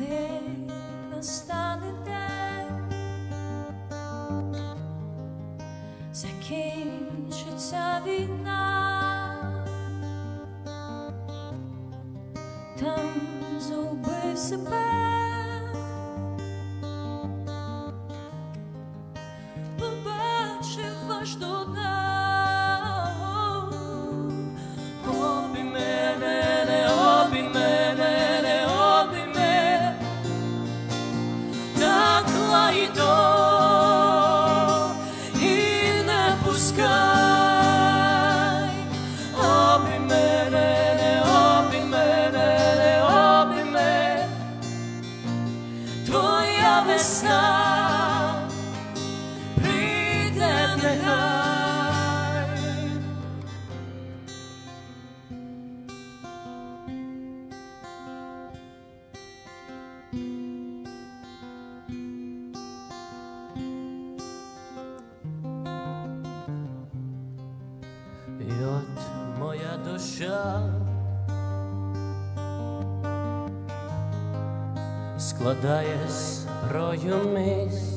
коли настане день, закінчиться війна, там загубив себе, побачив аж до дна. Весна прийде нехай. І от моя душа складає рою мись.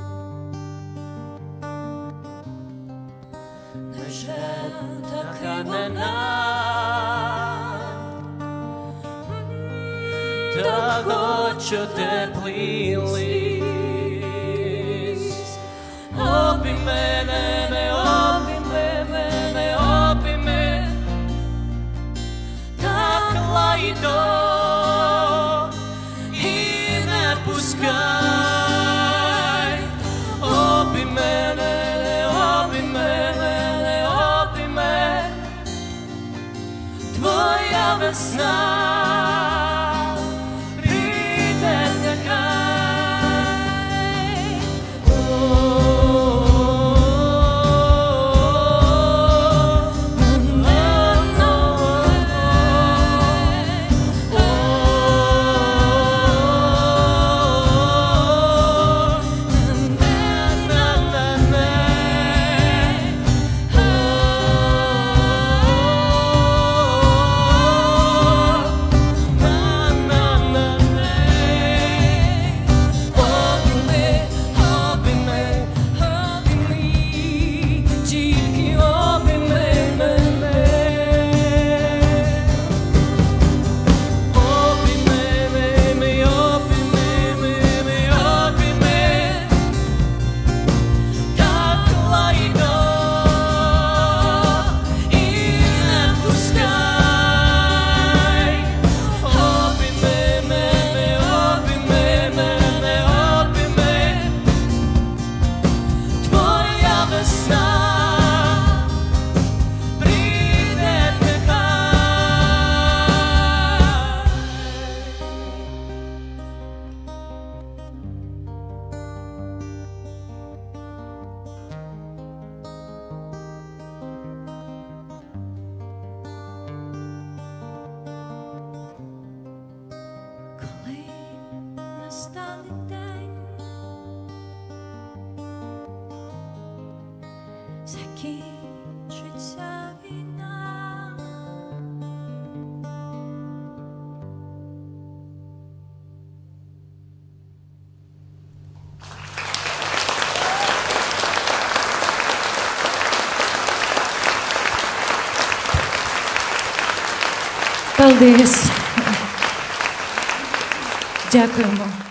Невже така нена та хочу теплий лист? Обійми мене, обійми мене, обійми, так лагідно і не пускай. Твоя весна прийде нехай. Настане день, закінчиться війна. Paldies! Дякуємо.